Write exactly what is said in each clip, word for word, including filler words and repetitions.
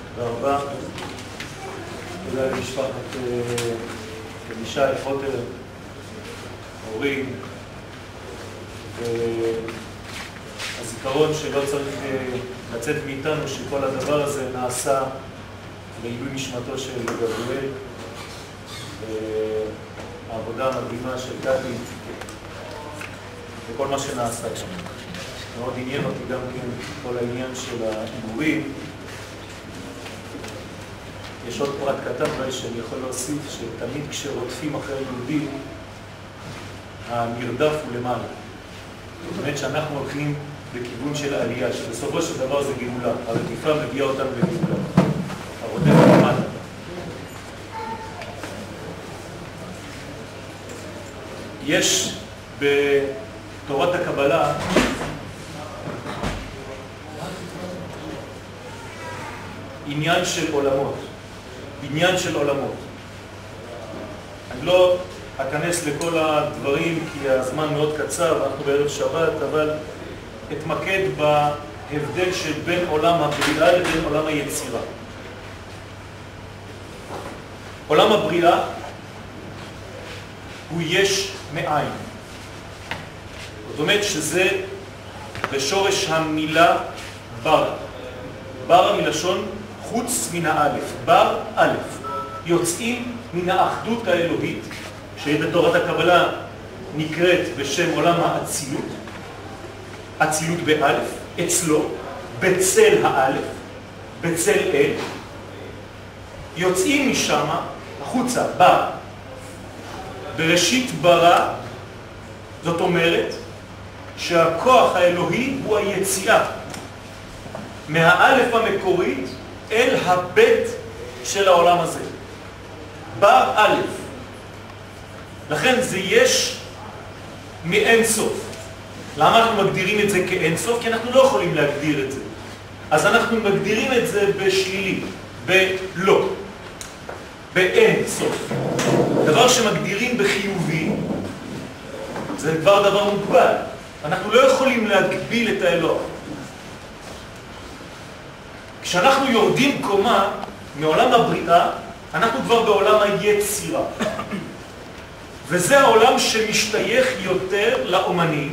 תודה רבה. תודה למשפחת אלישי פוטר, הורים, והזיכרון שלא צריך לצאת מאיתנו שכל הדבר הזה נעשה לעילוי נשמתו של גבריאל, והעבודה המדהימה של קטי וכל מה שנעשה שם. מאוד עניין אותי גם כן כל העניין של העיבורים. יש עוד פרט קטן אולי שאני יכול להוסיף, שתמיד כשרודפים אחרי יהודים, המרדף הוא למעלה. זאת אומרת שאנחנו הולכים בכיוון של עלייה, שבסופו של דבר זה גאולה. הרדיפה מביאה אותנו לגאולה. הרודף למעלה. יש בתורת הקבלה עניין של עולמות, בניין של עולמות. אני לא אכנס לכל הדברים כי הזמן מאוד קצר, אנחנו בערב שבת, אבל אתמקד בהבדל של בין עולם הבריאה לבין עולם היצירה. עולם הבריאה הוא יש מאין. זאת אומרת שזה בשורש המילה בר. בר מלשון חוץ מן האלף, בר א', יוצאים מן האחדות האלוהית, שבתורת הקבלה נקראת בשם עולם האצילות, אצילות באלף, אצלו, בצל האלף, בצל אל, יוצאים משם החוצה, בר. בראשית ברא, זאת אומרת שהכוח האלוהי הוא היציאה מהאלף המקורית אל הבית של העולם הזה. בר א'. לכן זה יש מאין סוף. למה אנחנו מגדירים את זה כאין סוף? כי אנחנו לא יכולים להגדיר את זה. אז אנחנו מגדירים את זה בשלילי, בלא, באין סוף. דבר שמגדירים בחיובי, זה כבר דבר מוגבל. אנחנו לא יכולים להגביל את האלוה. כשאנחנו יורדים קומה מעולם הבריאה, אנחנו כבר בעולם היצירה. וזה העולם שמשתייך יותר לאומנים,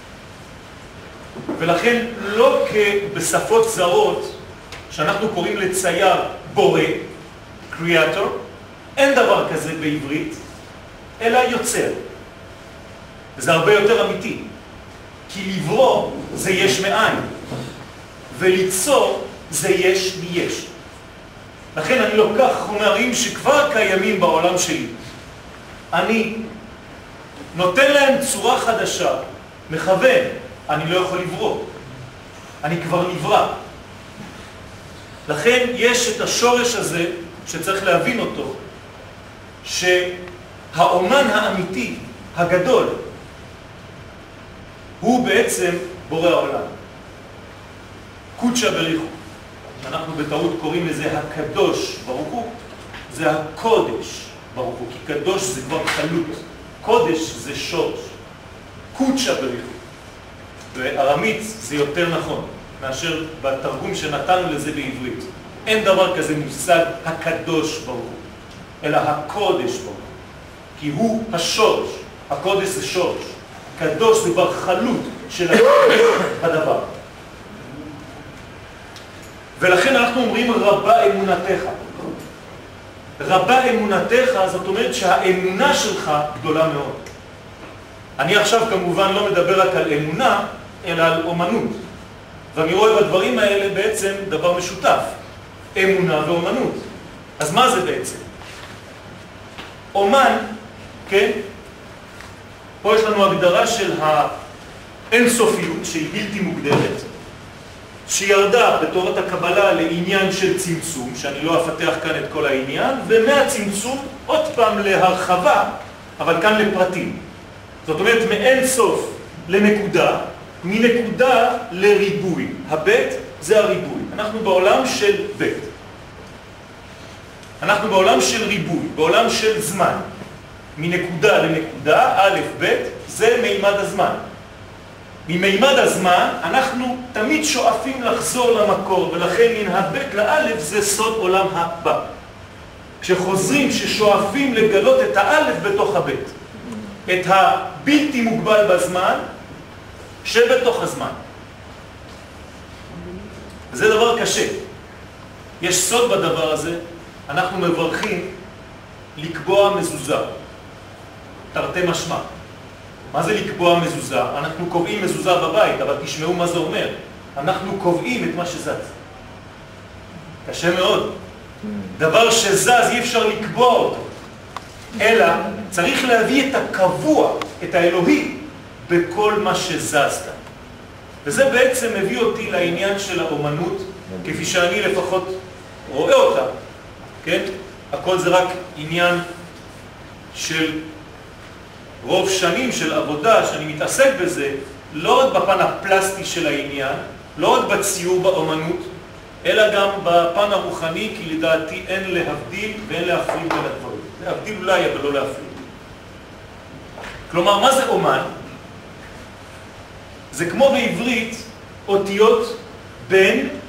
ולכן לא כבשפות זרות, שאנחנו קוראים לצייר בורא, creator, אין דבר כזה בעברית, אלא יוצר. וזה הרבה יותר אמיתי, כי לברוא זה יש מאין, וליצור זה יש מיש. לכן אני לוקח חומרים שכבר קיימים בעולם שלי. אני נותן להם צורה חדשה, מכוון, אני לא יכול לברוא. אני כבר נברא. לכן יש את השורש הזה שצריך להבין אותו, שהאומן האמיתי, הגדול, הוא בעצם בורא העולם. קודשא בריחו. אנחנו בטעות קוראים לזה הקדוש ברוך הוא, זה הקודש ברוך הוא, כי קדוש זה כבר חלות, קודש זה שורש, קודשא בריחו. בארמית זה יותר נכון מאשר בתרגום שנתנו לזה בעברית. אין דבר כזה מושג הקדוש ברוך הוא, אלא הקודש ברוך הוא, כי הוא השורש, הקודש זה שורש, קדוש זה כבר חלות של הדבר. ולכן אנחנו אומרים רבה אמונתך. רבה אמונתך, זאת אומרת שהאמונה שלך גדולה מאוד. אני עכשיו כמובן לא מדבר רק על אמונה, אלא על אומנות. ואני רואה בדברים האלה בעצם דבר משותף. אמונה ואומנות. אז מה זה בעצם? אומן, כן? פה יש לנו הגדרה של האינסופיות שהיא בלתי מוגדרת. שירדה בתורת הקבלה לעניין של צמצום, שאני לא אפתח כאן את כל העניין, ומהצמצום עוד פעם להרחבה, אבל כאן לפרטים. זאת אומרת, מאין סוף לנקודה, מנקודה לריבוי. הבית זה הריבוי. אנחנו בעולם של בית. אנחנו בעולם של ריבוי, בעולם של זמן. מנקודה לנקודה, א', ב', זה מימד הזמן. ממימד הזמן אנחנו תמיד שואפים לחזור למקור, ולכן מן הבית לאלף זה סוד עולם הבא. כשחוזרים ששואפים לגלות את האלף בתוך הבית, את הבלתי מוגבל בזמן שבתוך הזמן. זה דבר קשה. יש סוד בדבר הזה, אנחנו מברכים לקבוע מזוזה, תרתי משמע. מה זה לקבוע מזוזה? אנחנו קובעים מזוזה בבית, אבל תשמעו מה זה אומר. אנחנו קובעים את מה שזז. קשה מאוד. דבר שזז אי אפשר לקבוע אותו, אלא צריך להביא את הקבוע, את האלוהי, בכל מה שזז כאן. וזה בעצם מביא אותי לעניין של האומנות, כפי שאני לפחות רואה אותה, כן? הכל זה רק עניין של רוב שנים של עבודה שאני מתעסק בזה, לא רק בפן הפלסטי של העניין, לא רק בציור באומנות, אלא גם בפן הרוחני, כי לדעתי אין להבדיל ואין להפריד בין הדברים. להבדיל אולי, אבל לא להפריד. כלומר, מה זה אומן? זה כמו בעברית אותיות בין